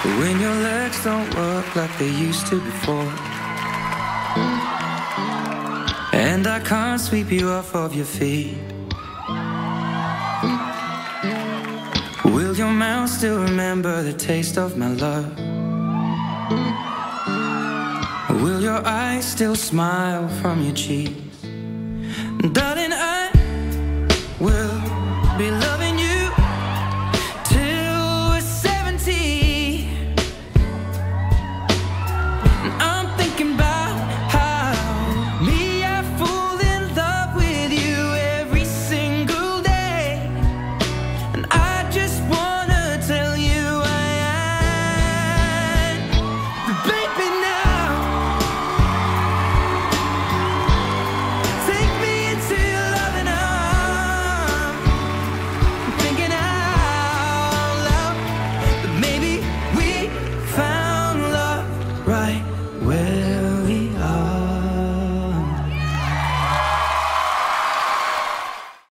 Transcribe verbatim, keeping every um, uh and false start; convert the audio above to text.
When your legs don't work like they used to before, and I can't sweep you off of your feet, will your mouth still remember the taste of my love? Will your eyes still smile from your cheeks? Darling, I will be loving you till we're seventy. And I'm thinking about how me, I fall in love with you every single day. And I just wanna tell you I am. But baby, now take me into your loving arms. I'm thinking out loud that maybe we found love right